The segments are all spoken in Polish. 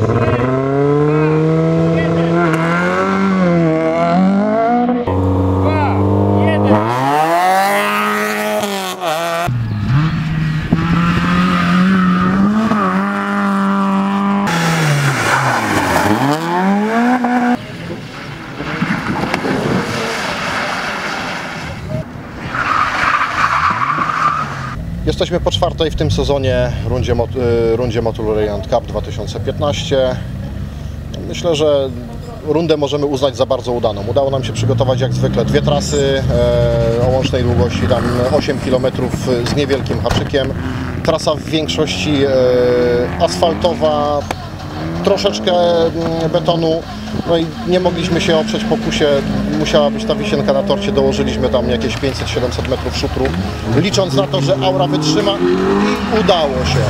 Jesteśmy po czwartej w tym sezonie rundzie Motul Radiant Cup 2015. Myślę, że rundę możemy uznać za bardzo udaną. Udało nam się przygotować jak zwykle dwie trasy o łącznej długości tam 8 km z niewielkim haczykiem. Trasa w większości asfaltowa, troszeczkę betonu. No i nie mogliśmy się oprzeć pokusie, musiała być ta wisienka na torcie, dołożyliśmy tam jakieś 500-700 metrów szutru, licząc na to, że aura wytrzyma i udało się.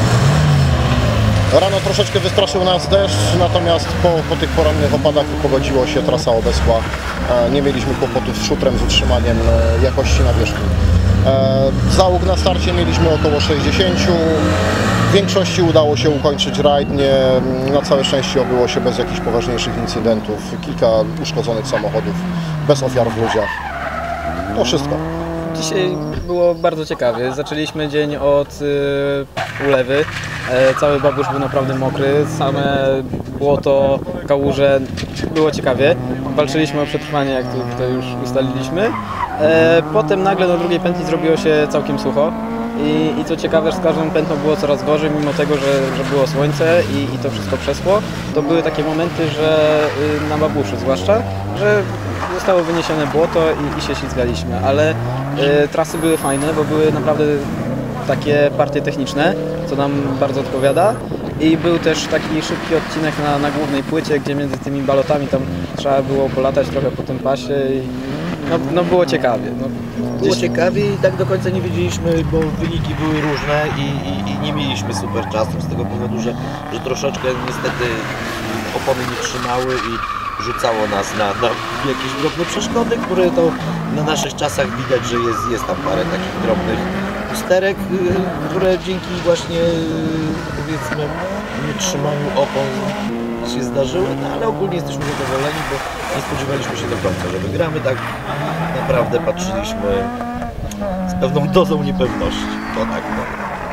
Rano troszeczkę wystraszył nas deszcz, natomiast po tych porannych opadach pogodziło się, trasa obeschła, nie mieliśmy kłopotów z szutrem, z utrzymaniem jakości nawierzchni. Załóg na starcie mieliśmy około 60. W większości udało się ukończyć rajd, na całe szczęście obyło się bez jakichś poważniejszych incydentów, kilka uszkodzonych samochodów, bez ofiar w ludziach. To wszystko. Dzisiaj było bardzo ciekawie. Zaczęliśmy dzień od ulewy. Cały babusz był naprawdę mokry, same błoto, kałuże. Było ciekawie. Walczyliśmy o przetrwanie, jak to już ustaliliśmy. Potem nagle na drugiej pętli zrobiło się całkiem sucho. I co ciekawe, z każdą pętlą było coraz gorzej, mimo tego, że było słońce i to wszystko przeschło. To były takie momenty, że na babuszu zwłaszcza, że zostało wyniesione błoto i się ślizgaliśmy, ale trasy były fajne, bo były naprawdę takie partie techniczne, co nam bardzo odpowiada. I był też taki szybki odcinek na głównej płycie, gdzie między tymi balotami tam trzeba było polatać trochę po tym pasie i no było ciekawie. Było ciekawie i tak do końca nie wiedzieliśmy, bo wyniki były różne i nie mieliśmy super czasu z tego powodu, że troszeczkę niestety opony nie trzymały i rzucało nas na jakieś drobne przeszkody, które to na naszych czasach widać, że jest tam parę takich drobnych usterek, które dzięki właśnie powiedzmy nietrzymaniu opon się zdarzyły, no ale ogólnie jesteśmy zadowoleni, bo nie spodziewaliśmy się do końca, że wygramy, tak naprawdę patrzyliśmy z pewną dozą niepewności, to tak. No.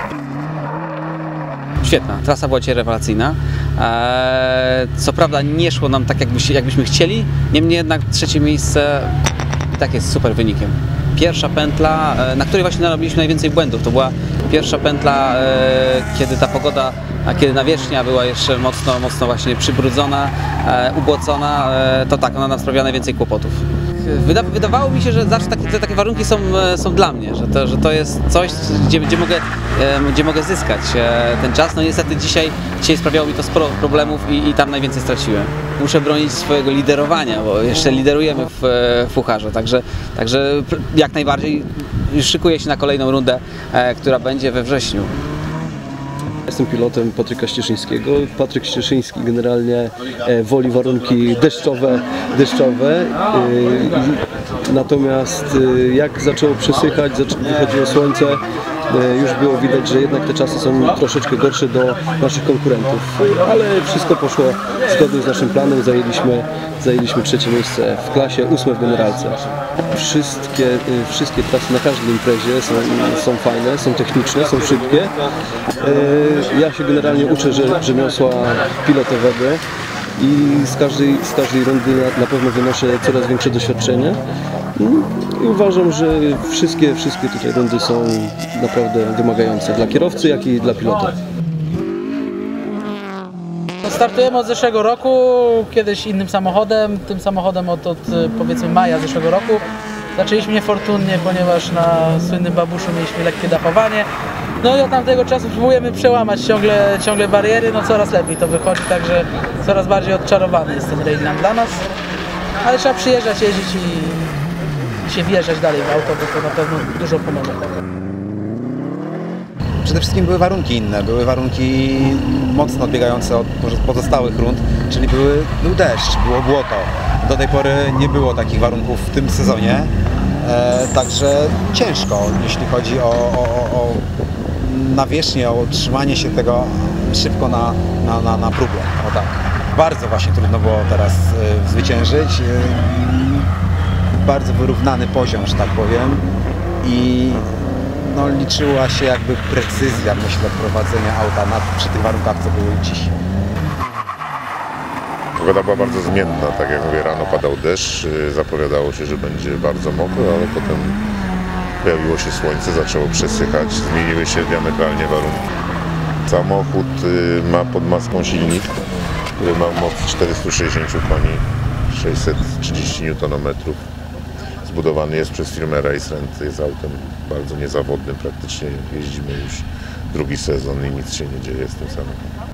Świetna, trasa była dzisiaj rewelacyjna. Co prawda nie szło nam tak jakbyśmy chcieli, niemniej jednak trzecie miejsce i tak jest super wynikiem. Pierwsza pętla, na której właśnie narobiliśmy najwięcej błędów, to była pierwsza pętla, kiedy ta pogoda, kiedy nawierzchnia była jeszcze mocno właśnie przybrudzona, ubłocona, to tak, ona nam sprawiała najwięcej kłopotów. Wydawało mi się, że zawsze takie warunki są dla mnie, że to jest coś, gdzie mogę zyskać ten czas. No niestety dzisiaj sprawiało mi to sporo problemów i tam najwięcej straciłem. Muszę bronić swojego liderowania, bo jeszcze liderujemy w pucharze, także jak najbardziej szykuję się na kolejną rundę, która będzie we wrześniu. Jestem pilotem Patryka Ścieszyńskiego. Patryk Ścieszyński generalnie woli warunki deszczowe. Natomiast jak zaczęło przesychać, wychodziło słońce, już było widać, że jednak te czasy są troszeczkę gorsze do naszych konkurentów. Ale wszystko poszło zgodnie z naszym planem. Zajęliśmy trzecie miejsce w klasie, 8 w generalce. Wszystkie trasy na każdej imprezie są fajne, są techniczne, są szybkie. Ja się generalnie uczę rzemiosła pilotowego i z każdej rundy na pewno wynoszę coraz większe doświadczenie. I uważam, że wszystkie tutaj rundy są naprawdę wymagające dla kierowcy, jak i dla pilota. Startujemy od zeszłego roku, kiedyś innym samochodem, tym samochodem od powiedzmy maja zeszłego roku. Zaczęliśmy niefortunnie, ponieważ na słynnym babuszu mieliśmy lekkie dachowanie. No i od tamtego czasu próbujemy przełamać ciągle bariery, no coraz lepiej to wychodzi, także coraz bardziej odczarowany jest ten Radiant dla nas. Ale trzeba przyjeżdżać, jeździć i się wjeżdżać dalej w auto, bo to na pewno dużo pomoże. Przede wszystkim były warunki inne, były warunki mocno odbiegające od pozostałych rund, czyli był deszcz, było błoto. Do tej pory nie było takich warunków w tym sezonie, także ciężko, jeśli chodzi o nawierzchnię, o utrzymanie się szybko na próbę. O tak. Bardzo właśnie trudno było teraz zwyciężyć. Bardzo wyrównany poziom, że tak powiem. I no, liczyła się jakby precyzja, myślę, prowadzenia auta przy tych warunkach, co były dziś. Pogoda była bardzo zmienna, tak jak mówię, rano padał deszcz, zapowiadało się, że będzie bardzo mokro, ale potem pojawiło się słońce, zaczęło przesychać, zmieniły się diametralnie warunki. Samochód ma pod maską silnik, który ma moc 460 koni, 630 Nm. Zbudowany jest przez firmę Racerent, jest autem bardzo niezawodnym, praktycznie jeździmy już drugi sezon i nic się nie dzieje z tym samochodem.